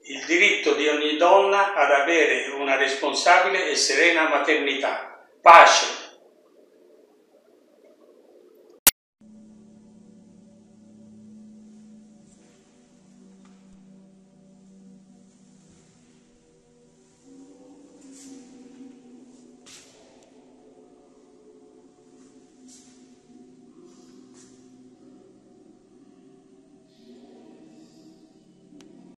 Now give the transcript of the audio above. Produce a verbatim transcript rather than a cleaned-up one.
il diritto di ogni donna ad avere una responsabile e serena maternità, pace,